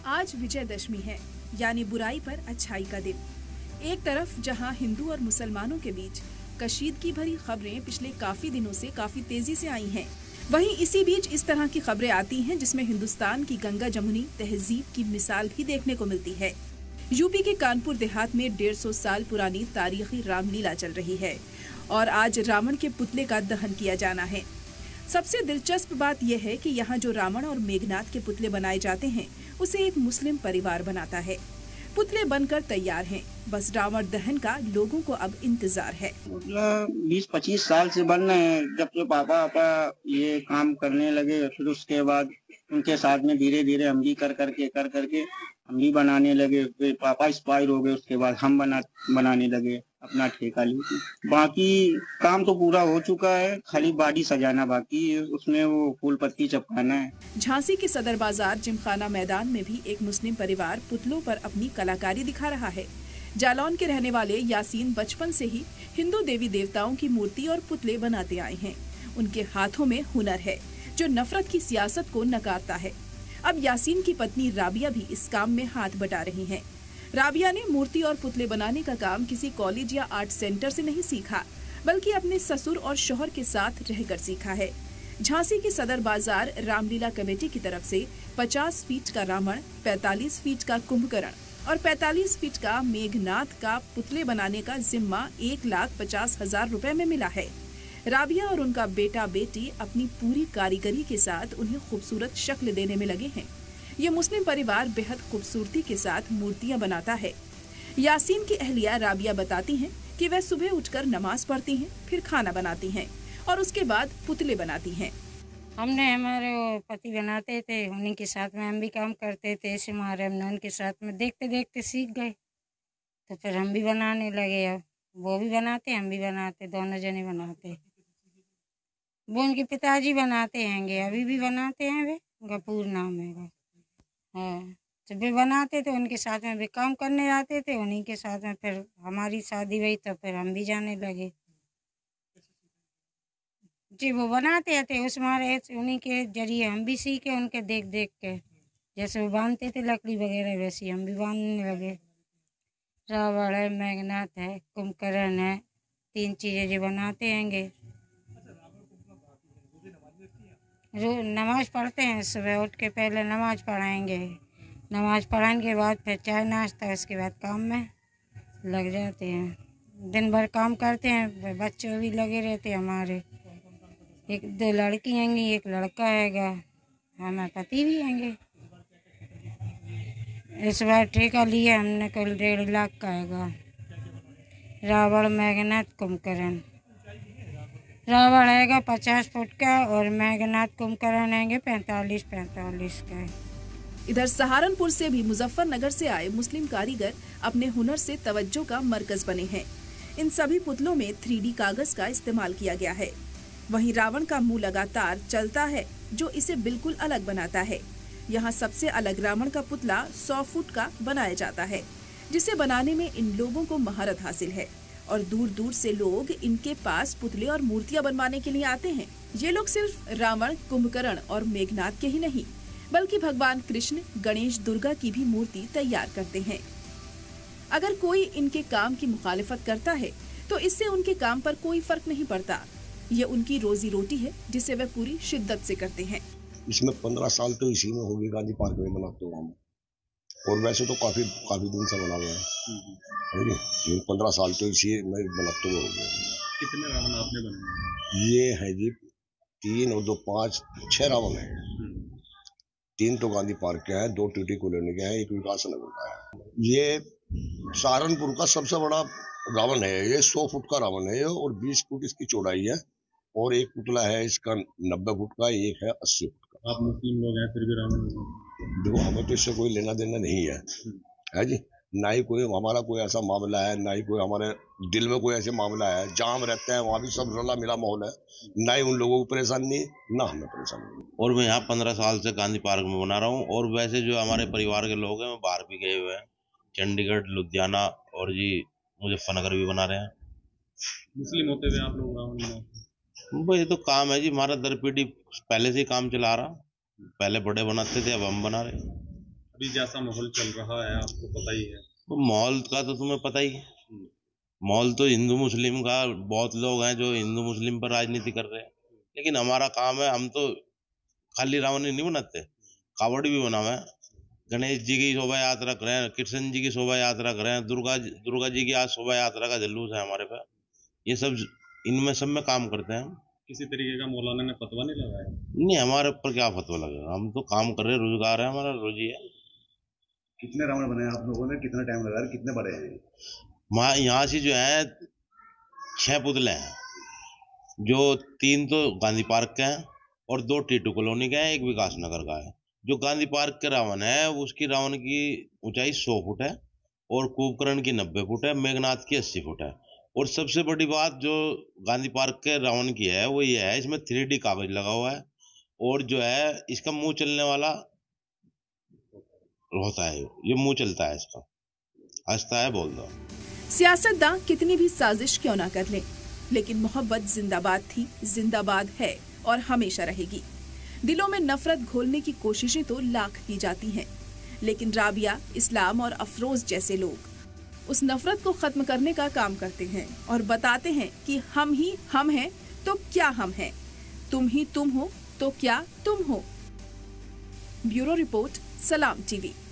आज विजयदशमी है, यानी बुराई पर अच्छाई का दिन। एक तरफ जहां हिंदू और मुसलमानों के बीच कशीदगी भरी खबरें पिछले काफी दिनों से काफी तेजी से आई हैं, वहीं इसी बीच इस तरह की खबरें आती हैं जिसमें हिंदुस्तान की गंगा जमुनी तहजीब की मिसाल भी देखने को मिलती है। यूपी के कानपुर देहात में 150 साल पुरानी तारीखी रामलीला चल रही है और आज रावण के पुतले का दहन किया जाना है। सबसे दिलचस्प बात यह है कि यहाँ जो रावण और मेघनाथ के पुतले बनाए जाते हैं उसे एक मुस्लिम परिवार बनाता है। पुतले बनकर तैयार हैं, बस रावण दहन का लोगों को अब इंतजार है। 20-25 साल से बन रहे हैं। जब से पापा ये काम करने लगे, फिर उसके बाद उनके साथ में धीरे धीरे हम भी कर करके हम भी बनाने लगे। फिर पापा एक्सपायर हो गए, उसके बाद हम बनाने लगे, अपना ठेका लेके। बाकी काम तो पूरा हो चुका है, खाली बॉडी सजाना बाकी है, उसमें वो फूल पत्ती चिपकाना है। झांसी के सदर बाजार जिमखाना मैदान में भी एक मुस्लिम परिवार पुतलों पर अपनी कलाकारी दिखा रहा है। जालौन के रहने वाले यासीन बचपन से ही हिंदू देवी देवताओं की मूर्ति और पुतले बनाते आए हैं। उनके हाथों में हुनर है जो नफरत की सियासत को नकारता है। अब यासीन की पत्नी राबिया भी इस काम में हाथ बटा रही हैं। राबिया ने मूर्ति और पुतले बनाने का काम किसी कॉलेज या आर्ट सेंटर से नहीं सीखा, बल्कि अपने ससुर और शौहर के साथ रहकर सीखा है। झांसी की सदर बाजार रामलीला कमेटी की तरफ से 50 फीट का रावण, 45 फीट का कुंभकर्ण और 45 फीट का मेघनाथ का पुतले बनाने का जिम्मा 1,50,000 रुपए में मिला है। राबिया और उनका बेटा बेटी अपनी पूरी कारीगरी के साथ उन्हें खूबसूरत शक्ल देने में लगे हैं। ये मुस्लिम परिवार बेहद खूबसूरती के साथ मूर्तियां बनाता है। यासीन की अहलिया राबिया बताती हैं कि वह सुबह उठकर नमाज पढ़ती हैं, फिर खाना बनाती हैं और उसके बाद पुतले बनाती हैं। हमने हमारे पति बनाते थे, उन्हीं के साथ में हम भी काम करते थे। ऐसे हमारे हमने उनके साथ में देखते देखते सीख गए, तो फिर हम भी बनाने लगे। अब वो भी बनाते, हम भी बनाते, दोनों जने बनाते। वो उनके पिताजी बनाते हैंगे, अभी भी बनाते हैं, वे गफूर नाम है। हाँ, तो वे बनाते थे, उनके साथ में वे काम करने आते थे, उन्हीं के साथ में फिर हमारी शादी हुई तो फिर हम भी जाने लगे। जी, वो बनाते थे, उस हमारे उन्हीं के जरिए हम भी सीखे, उनके देख देख के। जैसे वो बांधते थे लकड़ी वगैरह, वैसे हम भी बांधने लगे। रावण है, मेघनाथ है, कुंभकर्ण है, 3 चीज़ें जो बनाते हैंगे। रोज नमाज पढ़ते हैं, सुबह उठ के पहले नमाज पढ़ाएंगे, नमाज पढ़ाने के बाद फिर चाय नाश्ता, उसके बाद काम में लग जाते हैं। दिन भर काम करते हैं, बच्चे भी लगे रहते हैं हमारे। 1-2 लड़की हैंगी, 1 लड़का हैगा, हमारे पति भी हैंगे। इस बार ठेका लिया हमने, कुल 1.5 लाख का हैगा। रावण, मेघनाथ, कुंभकर्ण। रावण हैगा 50 फुट का और मेघनाथ कुंभकर्ण हैंगे 45 का। इधर सहारनपुर से भी मुजफ्फरनगर से आए मुस्लिम कारीगर अपने हुनर से तवज्जो का मरकज बने हैं। इन सभी पुतलों में 3D कागज का इस्तेमाल किया गया है। वहीं रावण का मुंह लगातार चलता है जो इसे बिल्कुल अलग बनाता है। यहाँ सबसे अलग रावण का पुतला 100 फुट का बनाया जाता है, जिसे बनाने में इन लोगों को महारत हासिल है और दूर दूर से लोग इनके पास पुतले और मूर्तियां बनवाने के लिए आते हैं। ये लोग सिर्फ रावण, कुंभकर्ण और मेघनाथ के ही नहीं, बल्कि भगवान कृष्ण, गणेश, दुर्गा की भी मूर्ति तैयार करते हैं। अगर कोई इनके काम की मुखालिफत करता है तो इससे उनके काम पर कोई फर्क नहीं पड़ता। ये उनकी रोजी रोटी है जिसे वे पूरी शिद्दत से करते हैं। इसमें 15 साल तो इसी में हो गए, गांधी पार्क में बनाते हुए हम, और वैसे तो काफी दिन से बना हुआ है। 15 साल तो इसी में बनाते हुए हो गए। कितने रावण आपने बनाए? ये है जी 3 और 2 5 6 रावण है। 3 तो गांधी पार्क के हैं, 2 टीटी कॉलोनी के हैं, 1 विकास नगर का है। ये सहारनपुर का सबसे बड़ा रावण है। ये 100 फुट का रावण है और 20 फुट इसकी चौड़ाई है और एक पुतला है इसका 90 फुट का, एक है 80 फुट का। आप मुस्लिम लोग हैं, फिर भी रावण देखो, हमें तो इससे कोई लेना देना नहीं है जी। ना ही कोई हमारा कोई ऐसा मामला है, ना ही कोई हमारे दिल में कोई ऐसे मामला है। जहाँ हम रहते हैं वहाँ भी सब रला मिला माहौल है, ना ही उन लोगों को परेशानी, ना हमें परेशानी। और मैं यहाँ 15 साल से गांधी पार्क में बना रहा हूँ। और वैसे जो हमारे परिवार के लोग हैं वो बाहर भी गए हुए हैं, चंडीगढ़, लुधियाना और जी मुजफ्फरनगर भी बना रहे हैं। मुस्लिम होते हुए आप लोग रावण बनाते? भाई ये तो काम है जी, हमारा दर पीढ़ी पहले से ही काम चला रहा। पहले बड़े बनाते थे, अब हम बना रहे। अभी जैसा माहौल चल रहा है आपको पता ही है। तो माहौल का तो तुम्हें पता ही है, माहौल तो हिंदू मुस्लिम का, बहुत लोग हैं जो हिंदू मुस्लिम पर राजनीति कर रहे हैं, लेकिन हमारा काम है, हम तो खाली रावण नहीं बनाते, कावड़ भी बनावे हैं। गणेश जी की शोभा यात्रा करें, कृष्ण जी की शोभा यात्रा करें, दुर्गा जी की आज शोभा यात्रा का जुलूस है हमारे पे, ये सब इनमें सब में काम करते हैं। किसी तरीके का मौलाना ने फतवा नहीं लगाया? नहीं, हमारे ऊपर क्या फतवा लगेगा, हम तो काम कर रहे हैं, रोजगार है हमारा, रोजी है। कितने रावण बने आप लोगों ने, कितना टाइम लगा, कितने बड़े हैं? यहाँ से जो है 6 पुतले हैं, जो 3 तो गांधी पार्क के हैं और 2 टीटू कॉलोनी के हैं, 1 विकास नगर का है। जो गांधी पार्क के रावण है उसकी रावण की ऊंचाई 100 फुट है और कुंभकर्ण की 90 फुट है, मेघनाथ की 80 फुट है। और सबसे बड़ी बात जो गांधी पार्क के रावण की है वो ये है, इसमें 3D कागज लगा हुआ है और जो है इसका मुंह चलने वाला होता है, ये मुंह चलता है इसका, हंसता है, बोल दो। सियासतदान कितनी भी साजिश क्यों ना कर ले, लेकिन मोहब्बत जिंदाबाद थी, जिंदाबाद है और हमेशा रहेगी। दिलों में नफरत घोलने की कोशिशें तो लाख की जाती हैं, लेकिन राबिया, इस्लाम और अफरोज जैसे लोग उस नफरत को खत्म करने का काम करते हैं और बताते हैं कि हम ही हम हैं तो क्या हम हैं, तुम ही तुम हो तो क्या तुम हो। Bureau report, Salaam TV.